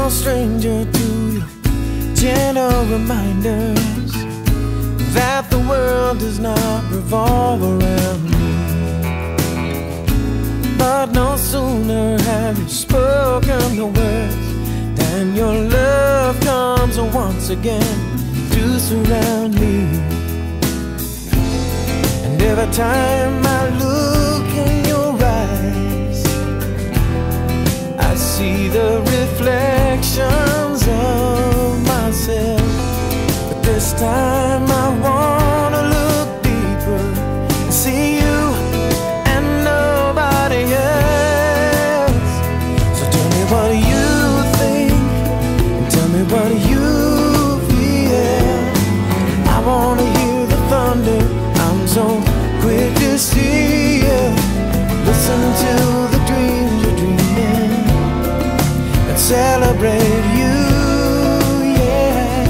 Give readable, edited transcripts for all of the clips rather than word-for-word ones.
no stranger to your gentle reminders that the world does not revolve around me. But no sooner have you spoken the words than your love comes once again to surround me. And every time I look in your eyes, I see the reflections of myself. But this time I wanna look deeper and see you and nobody else. So tell me what you think, and tell me what you feel. I wanna hear the thunder, I'm so quick to see you. Listen to the dreams you're dreaming and celebrate you, yeah.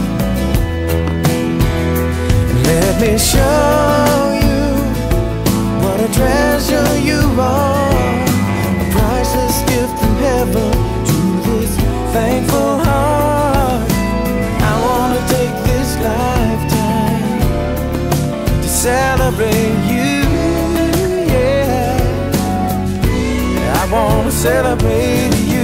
Let me show you what a treasure you are, a priceless gift from heaven to this thankful heart. I wanna take this lifetime to celebrate you, yeah. I wanna celebrate you.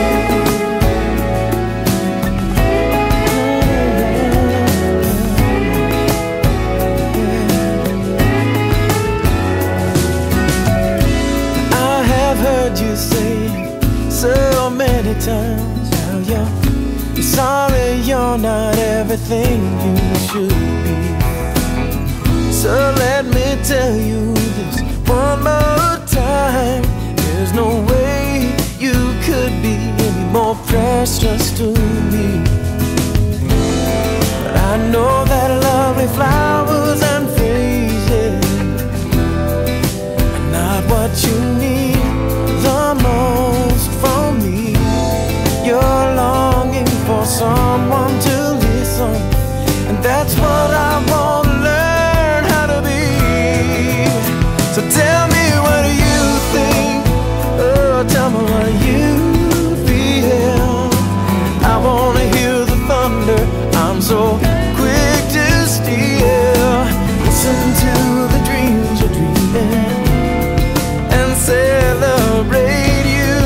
I have heard you say so many times how you're sorry you're not everything you should be. So let me tell you this one more time. There's no way you could be any more precious to me. But I know that lovely flowers and phrases are not what you need the most from me. You're longing for someone to listen, and that's what I want to learn how to be. So tell me what you think, oh, tell me what you feel. I wanna hear the thunder, I'm so quick to steal. Listen to the dreams you're dreaming and celebrate you,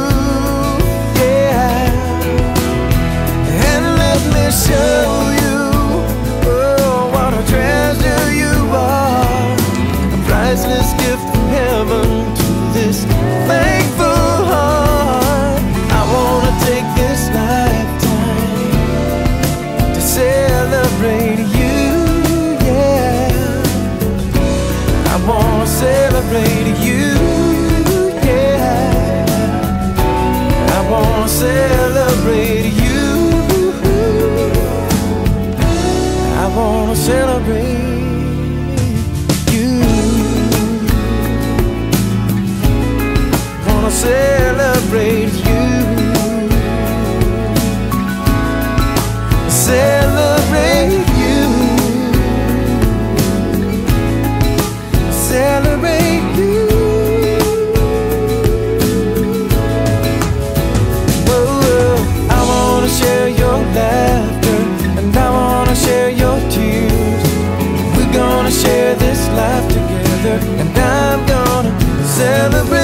yeah. And let me show you, oh, what a treasure you are, a priceless gift from heaven to this thankful heart. I wanna take this lifetime to celebrate you, yeah. I wanna celebrate you, yeah. I wanna celebrate you. I wanna celebrate you. Wanna celebrate you. Celebrate you. Celebrate you. Whoa, I wanna share your laughter, and I wanna share your tears. We're gonna share this life together, and I'm gonna celebrate